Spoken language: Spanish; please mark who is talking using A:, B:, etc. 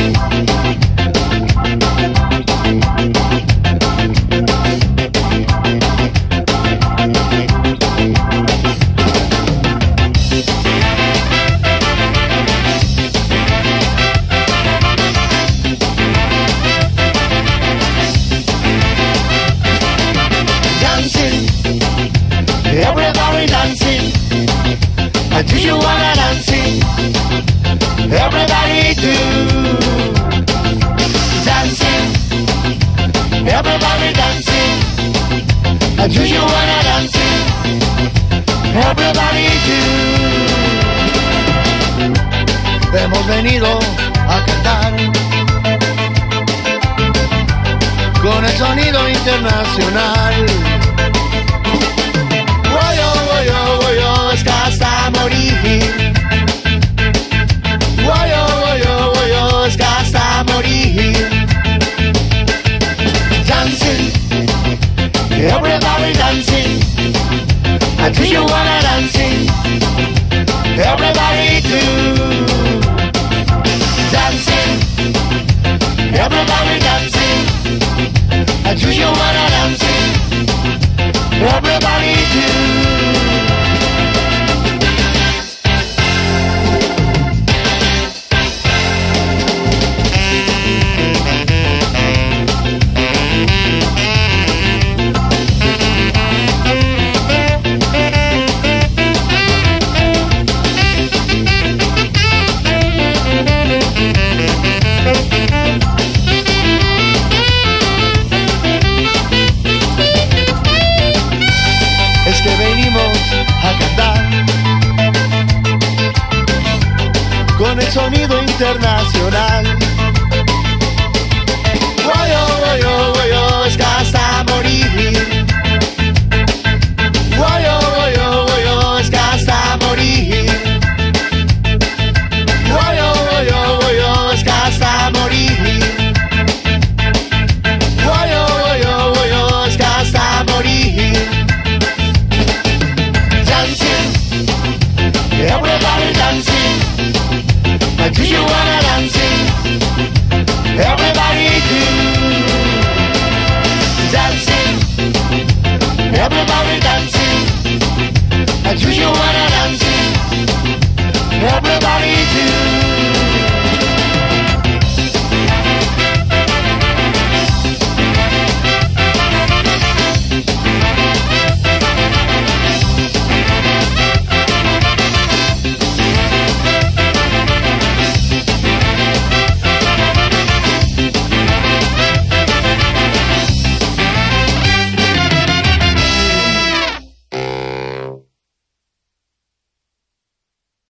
A: Everybody dancing. Do you wanna dancing? Everybody do. Dancing. Everybody dancing. Do you wanna dancing? Everybody do. Hemos venido a cantar con el sonido internacional. Woyo, es que hasta morir. Woyo, es que hasta morir. Dancing, everybody dancing. Do you wanna dancing? Everybody do. Dancing, everybody dancing. Do you wanna dancing? Everybody do. Es que venimos a cantar con el sonido internacional. Woyo, es que hasta morir. Woyo, es que hasta morir. Woyo, es que hasta morir. Woyo, es que hasta morir. Everybody dancing. Do you wanna dancing? Everybody do. Dancing. Everybody dancing. Do you wanna dance?